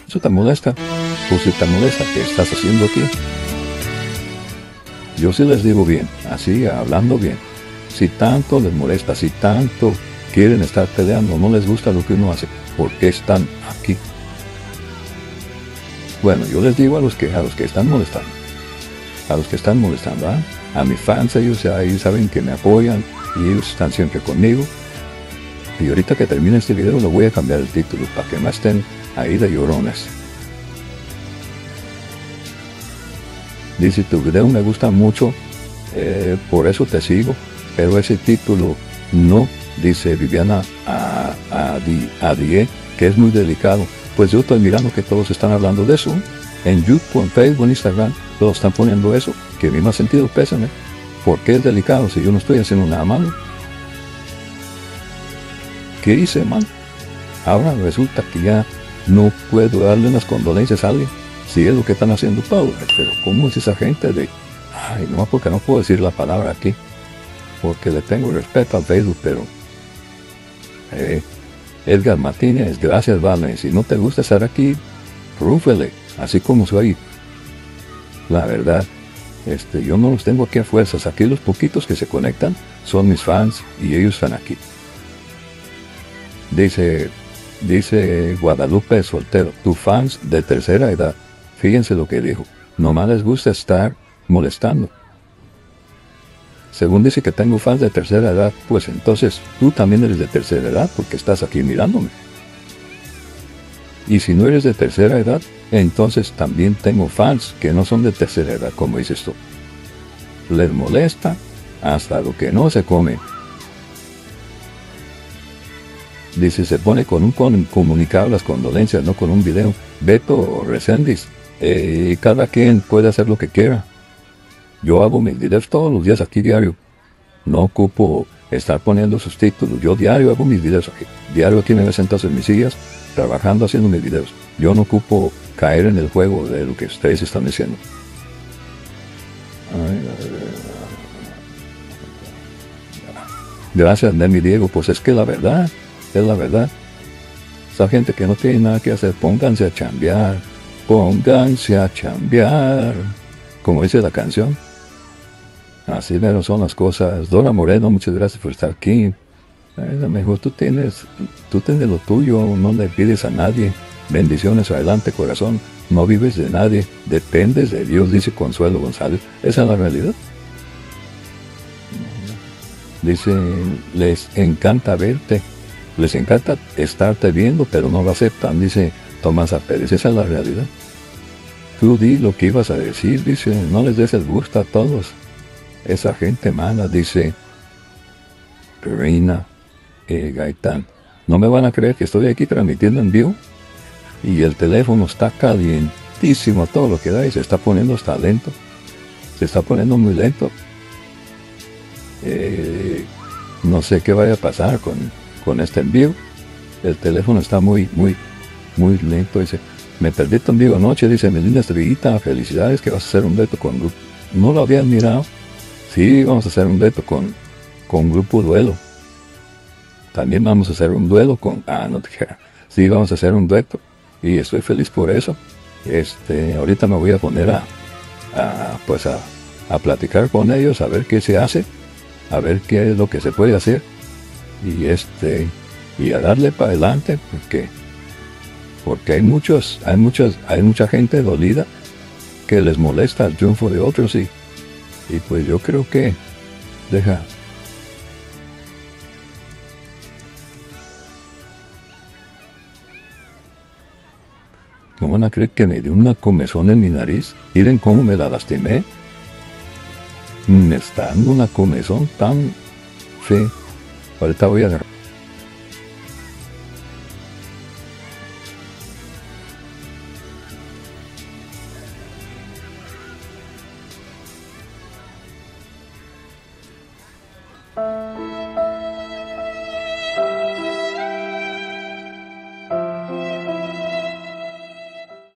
¿Eso te molesta? Pues si te molesta, ¿qué estás haciendo aquí? Yo sí les digo bien, así, hablando bien. Si tanto les molesta, si tanto quieren estar peleando, no les gusta lo que uno hace, ¿por qué están aquí? Bueno, yo les digo a los que están molestando, ¿ah? A mis fans, ellos ahí saben que me apoyan y ellos están siempre conmigo. Y ahorita que termine este video le voy a cambiar el título para que no estén ahí de llorones. Dice, tu video me gusta mucho, por eso te sigo, pero ese título no, dice Viviana Adie, que es muy delicado. Pues yo estoy mirando que todos están hablando de eso, en YouTube, en Facebook, en Instagram, todos están poniendo eso, que a mí me ha sentido pésame. ¿Por qué es delicado si yo no estoy haciendo nada malo? ¿Qué hice, man? Ahora resulta que ya no puedo darle unas condolencias a alguien. Si es lo que están haciendo todos, pero ¿cómo es esa gente de...? Ay, no, porque no puedo decir la palabra aquí, porque le tengo respeto al Facebook, pero... Edgar Martínez, gracias, vale. Si no te gusta estar aquí, rúfele, así como soy. La verdad, yo no los tengo aquí a fuerzas. Aquí los poquitos que se conectan son mis fans y ellos están aquí. Dice Guadalupe Soltero, tus fans de tercera edad. Fíjense lo que dijo. Nomás les gusta estar molestando. Según dice que tengo fans de tercera edad, pues entonces tú también eres de tercera edad porque estás aquí mirándome. Y si no eres de tercera edad, entonces también tengo fans que no son de tercera edad, como dices tú. Les molesta hasta lo que no se come. Dice, se pone con un comunicado las condolencias, no con un video. Beto Reséndiz, cada quien puede hacer lo que quiera. Yo hago mis videos todos los días aquí diario. No ocupo estar poniendo sus títulos. Yo diario hago mis videos aquí. Diario aquí me ves sentado en mis sillas, trabajando, haciendo mis videos. Yo no ocupo caer en el juego de lo que ustedes están diciendo. Gracias, Nemi Diego. Pues es que la verdad, es la verdad. Esa gente que no tiene nada que hacer, pónganse a chambear. Pónganse a chambear. Como dice la canción. Así mero son las cosas. Dora Moreno, muchas gracias por estar aquí. Mejor tú tienes lo tuyo, no le pides a nadie. Bendiciones, adelante, corazón. No vives de nadie, dependes de Dios, dice Consuelo González. Esa es la realidad. Dice, les encanta verte, les encanta estarte viendo, pero no lo aceptan, dice Tomás Pérez. Esa es la realidad. Tú di lo que ibas a decir, dice, no les des el gusto a todos. Esa gente mala, dice Reina Gaitán. No me van a creer que estoy aquí transmitiendo en vivo y el teléfono está calientísimo, todo lo que da, y se está poniendo hasta lento. Se está poniendo muy lento. No sé qué vaya a pasar con este envío. El teléfono está muy lento. Dice, me perdí tu envío anoche, dice Melinda Estrellita, felicidades que vas a hacer un dueto con grupo. No lo habías mirado. Sí, vamos a hacer un dueto con Grupo Duelo. También vamos a hacer un duelo con... no te creas. Sí, vamos a hacer un dueto. Y estoy feliz por eso. Ahorita me voy a poner a platicar con ellos, a ver qué se hace, a ver qué es lo que se puede hacer. Y a darle para adelante, porque hay mucha gente dolida que les molesta el triunfo de otros, y pues yo creo que no van a creer que me dio una comezón en mi nariz. Miren cómo me la lastimé. Me está dando una comezón tan fea. Ahorita voy a agarrar.